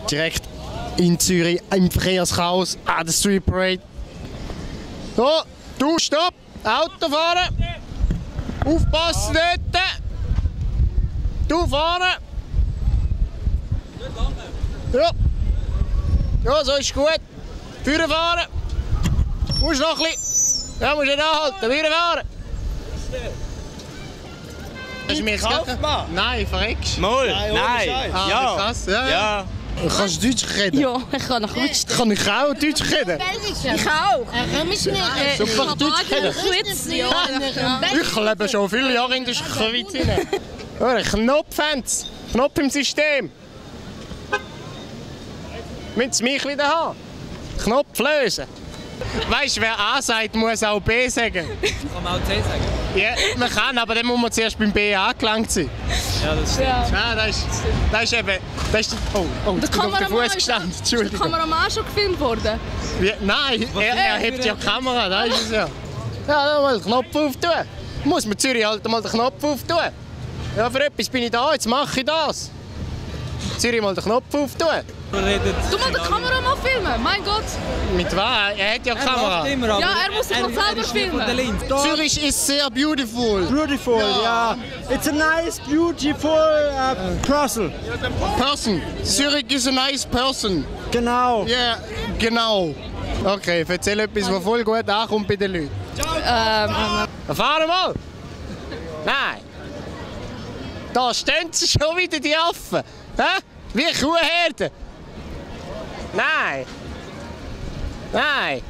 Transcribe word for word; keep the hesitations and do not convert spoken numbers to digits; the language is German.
Direkt in Zürich im Verkehrschaos an der Street Parade. So, du, stopp! Auto fahren! Aufpassen dort! Du fahren! Ja. Ja, so ist gut. Führen fahren! Du musst noch ein bisschen. Ja, musst nicht anhalten. Führen fahren! Hast du mir jetzt Kauf mal. Nein, verreckst. Mal, Nein, nein. ohne Scheiß. Ah, Ja. krass, ja. Ja. Kannst du Deutsch reden? Ja, ich kann noch gut stehen. Kann ich auch Deutsch reden? Ich auch. Er mich nicht. Super Deutsch reden. Schweiz, ja. Ich lebe schon viele Jahre in der Schweiz. Ein Knopf, Knopf im System. Müssen Sie mich wieder haben? Knopf lösen. Weißt du, wer A sagt, muss auch B sagen. Kann man auch C sagen? Ja, man kann, aber dann muss man zuerst beim B angelangt sein. Ja, das stimmt. Ja, das ist, das ist eben... Das ist, oh, oh, ich bin auf den Fuß gestanden, Ist Entschuldigung. der Kameramann schon gefilmt worden? Wie, nein, er, er hebt ja die Kamera, da ist es ja. Ja, mal den Knopf auftun. Muss man Zürich halt mal den Knopf auftun. Ja, für etwas bin ich da, jetzt mache ich das. Zürich mal den Knopf auftun. Du mal den Kameramann filmen, mein Gott. Mit was? Er hat ja eine Kamera. Ja, er muss sich mal selber filmen. Zürich ist sehr beautiful. Beautiful, yeah. It's a nice, beautiful uh, person. Person. Zürich is a nice person. Genau. Ja, yeah, genau. Okay, erzähl etwas, was voll gut ankommt bei den Leuten. Ähm, Fahren mal! Nein! Da stehen sie schon wieder, die Affen! Hä? Wie Kuhherden! Nein! Nein!